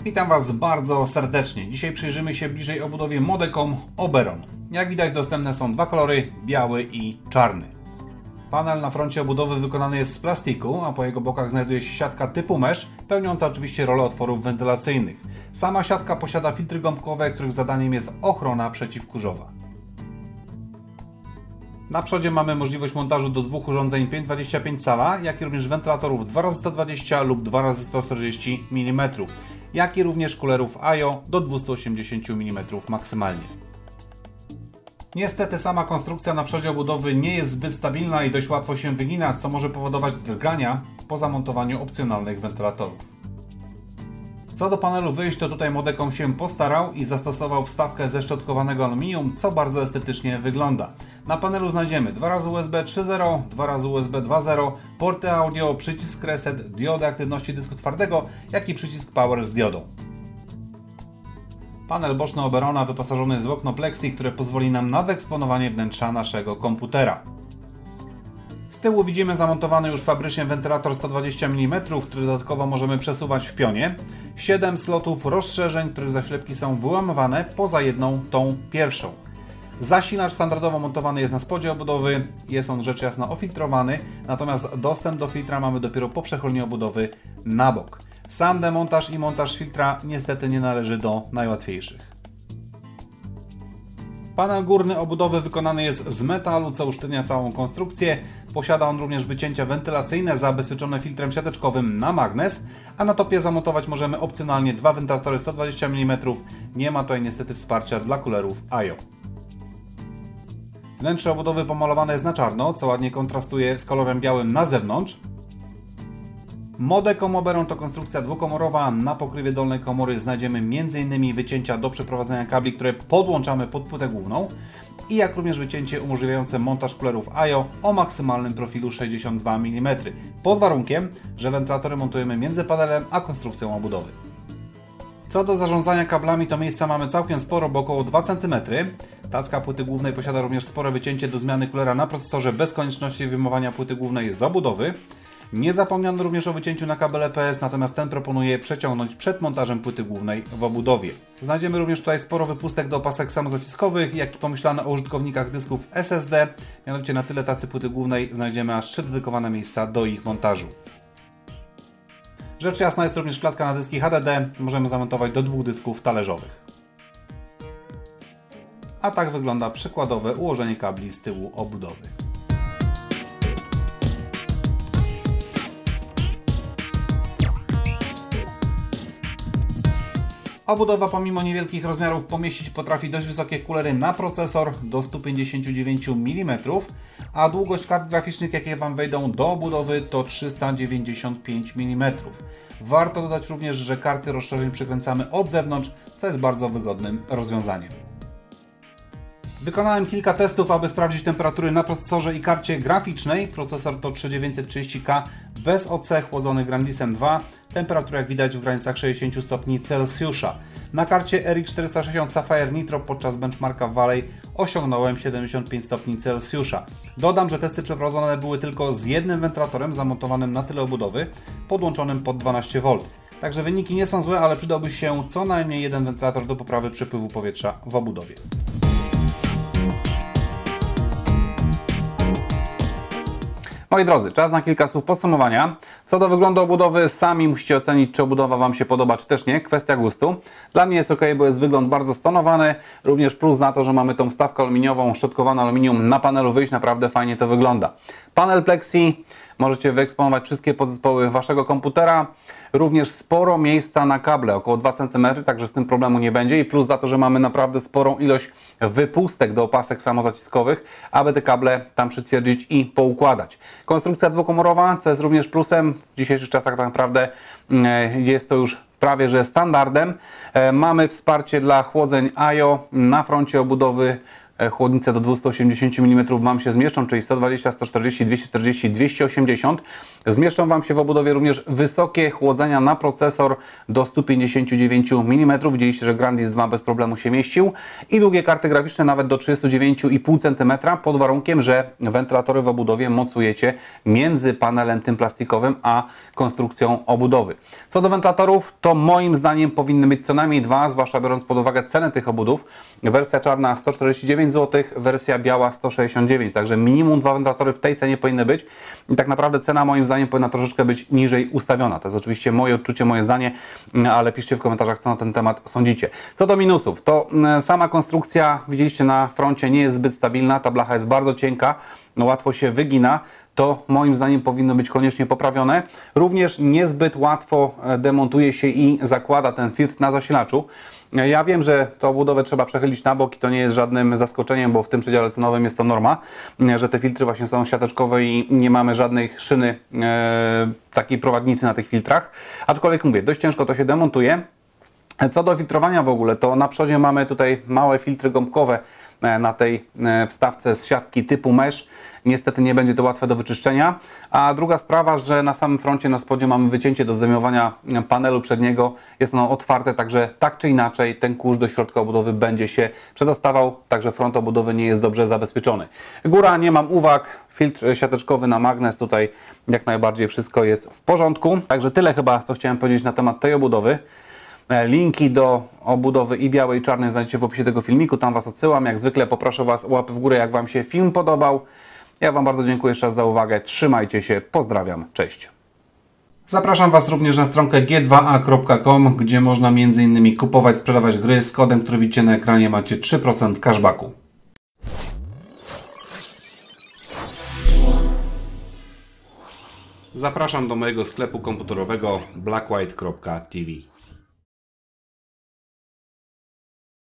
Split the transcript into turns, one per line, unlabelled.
Witam Was bardzo serdecznie. Dzisiaj przyjrzymy się bliżej obudowie Modecom Oberon. Jak widać, dostępne są dwa kolory, biały i czarny. Panel na froncie obudowy wykonany jest z plastiku, a po jego bokach znajduje się siatka typu mesh, pełniąca oczywiście rolę otworów wentylacyjnych. Sama siatka posiada filtry gąbkowe, których zadaniem jest ochrona przeciwkurzowa. Na przodzie mamy możliwość montażu do dwóch urządzeń 5,25 cala, jak i również wentylatorów 2x120 lub 2x140 mm, jak i również kulerów AJO do 280 mm maksymalnie. Niestety sama konstrukcja na przodzie obudowy nie jest zbyt stabilna i dość łatwo się wygina, co może powodować drgania po zamontowaniu opcjonalnych wentylatorów. Co do panelu wyjść, to tutaj Modecom się postarał i zastosował wstawkę ze szczotkowanego aluminium, co bardzo estetycznie wygląda. Na panelu znajdziemy 2x USB 3.0, 2x USB 2.0, porty audio, przycisk reset, diodę aktywności dysku twardego, jak i przycisk power z diodą. Panel boczny Oberona wyposażony jest w okno plexi, które pozwoli nam na wyeksponowanie wnętrza naszego komputera. Z tyłu widzimy zamontowany już fabrycznie wentylator 120 mm, który dodatkowo możemy przesuwać w pionie. 7 slotów rozszerzeń, których zaślepki są wyłamywane poza jedną, tą pierwszą. Zasilacz standardowo montowany jest na spodzie obudowy, jest on rzecz jasna ofiltrowany, natomiast dostęp do filtra mamy dopiero po przechyłni obudowy na bok. Sam demontaż i montaż filtra niestety nie należy do najłatwiejszych. Panel górny obudowy wykonany jest z metalu, co usztywnia całą konstrukcję. Posiada on również wycięcia wentylacyjne zabezpieczone filtrem siateczkowym na magnes, a na topie zamontować możemy opcjonalnie dwa wentylatory 120 mm. Nie ma tutaj niestety wsparcia dla kulerów AJO. Wnętrze obudowy pomalowane jest na czarno, co ładnie kontrastuje z kolorem białym na zewnątrz. Modecom Oberon to konstrukcja dwukomorowa. Na pokrywie dolnej komory znajdziemy m.in. wycięcia do przeprowadzenia kabli, które podłączamy pod płytę główną i jak również wycięcie umożliwiające montaż kulerów AJO o maksymalnym profilu 62 mm, pod warunkiem, że wentylatory montujemy między panelem a konstrukcją obudowy. Co do zarządzania kablami, to miejsca mamy całkiem sporo, bo około 2 cm. Tacka płyty głównej posiada również spore wycięcie do zmiany kulera na procesorze bez konieczności wyjmowania płyty głównej z obudowy. Nie zapomniano również o wycięciu na kabel EPS, natomiast ten proponuję przeciągnąć przed montażem płyty głównej w obudowie. Znajdziemy również tutaj sporo wypustek do opasek samozaciskowych, jak i pomyślane o użytkownikach dysków SSD. Mianowicie na tyle tacy płyty głównej znajdziemy aż 3 dedykowane miejsca do ich montażu. Rzecz jasna jest również klatka na dyski HDD, możemy zamontować do 2 dysków talerzowych. A tak wygląda przykładowe ułożenie kabli z tyłu obudowy. Obudowa pomimo niewielkich rozmiarów pomieścić potrafi dość wysokie kulery na procesor do 159 mm, a długość kart graficznych, jakie Wam wejdą do obudowy, to 395 mm. Warto dodać również, że karty rozszerzeń przykręcamy od zewnątrz, co jest bardzo wygodnym rozwiązaniem. Wykonałem kilka testów, aby sprawdzić temperatury na procesorze i karcie graficznej. Procesor to 3900K bez OC, chłodzony Grandisem 2. Temperatura jak widać w granicach 60 stopni Celsjusza. Na karcie RX 460 Sapphire Nitro podczas benchmarka w Valley osiągnąłem 75 stopni Celsjusza. Dodam, że testy przeprowadzone były tylko z jednym wentylatorem zamontowanym na tyle obudowy, podłączonym pod 12V. Także wyniki nie są złe, ale przydałby się co najmniej jeden wentylator do poprawy przepływu powietrza w obudowie. Moi drodzy, czas na kilka słów podsumowania. Co do wyglądu obudowy, sami musicie ocenić, czy obudowa Wam się podoba, czy też nie. Kwestia gustu. Dla mnie jest ok, bo jest wygląd bardzo stonowany. Również plus za to, że mamy tą wstawkę aluminiową, szczotkowane aluminium na panelu wyjść, naprawdę fajnie to wygląda. Panel plexi, możecie wyeksponować wszystkie podzespoły Waszego komputera. Również sporo miejsca na kable, około 2 cm, także z tym problemu nie będzie. I plus za to, że mamy naprawdę sporą ilość wypustek do opasek samozaciskowych, aby te kable tam przytwierdzić i poukładać. Konstrukcja dwukomorowa, co jest również plusem. W dzisiejszych czasach tak naprawdę jest to już prawie że standardem. Mamy wsparcie dla chłodzeń AJO na froncie obudowy. chłodnice do 280 mm Wam się zmieszczą, czyli 120, 140, 240, 280. Zmieszczą Wam się w obudowie również wysokie chłodzenia na procesor do 159 mm. Widzieliście, że Grandis 2 bez problemu się mieścił. I długie karty graficzne nawet do 39,5 cm pod warunkiem, że wentylatory w obudowie mocujecie między panelem tym plastikowym a konstrukcją obudowy. Co do wentylatorów, to moim zdaniem powinny być co najmniej dwa, zwłaszcza biorąc pod uwagę cenę tych obudów. Wersja czarna 149 zł, wersja biała 169, także minimum dwa wentylatory w tej cenie powinny być i tak naprawdę cena moim zdaniem powinna troszeczkę być niżej ustawiona. To jest oczywiście moje odczucie, moje zdanie, ale piszcie w komentarzach, co na ten temat sądzicie. Co do minusów, to sama konstrukcja, widzieliście na froncie, nie jest zbyt stabilna, ta blacha jest bardzo cienka, łatwo się wygina. To moim zdaniem powinno być koniecznie poprawione. Również niezbyt łatwo demontuje się i zakłada ten filtr na zasilaczu. Ja wiem, że tę obudowę trzeba przechylić na bok i to nie jest żadnym zaskoczeniem, bo w tym przedziale cenowym jest to norma, że te filtry właśnie są siateczkowe i nie mamy żadnej szyny takiej prowadnicy na tych filtrach. Aczkolwiek mówię, dość ciężko to się demontuje. Co do filtrowania w ogóle, to na przodzie mamy tutaj małe filtry gąbkowe na tej wstawce z siatki typu mesh. Niestety nie będzie to łatwe do wyczyszczenia. A druga sprawa, że na samym froncie, na spodzie mamy wycięcie do zdejmowania panelu przedniego. Jest ono otwarte, także tak czy inaczej ten kurz do środka obudowy będzie się przedostawał, także front obudowy nie jest dobrze zabezpieczony. Góra, nie mam uwag. Filtr siateczkowy na magnes, tutaj jak najbardziej wszystko jest w porządku. Także tyle chyba, co chciałem powiedzieć na temat tej obudowy. Linki do obudowy i białej i czarnej znajdziecie w opisie tego filmiku, tam Was odsyłam. Jak zwykle poproszę Was o łapy w górę, jak Wam się film podobał. Ja Wam bardzo dziękuję jeszcze raz za uwagę, trzymajcie się, pozdrawiam, cześć. Zapraszam Was również na stronkę g2a.com, gdzie można m.in. kupować, sprzedawać gry. Z kodem, który widzicie na ekranie, macie 3% cashbacku. Zapraszam do mojego sklepu komputerowego blackwhite.tv.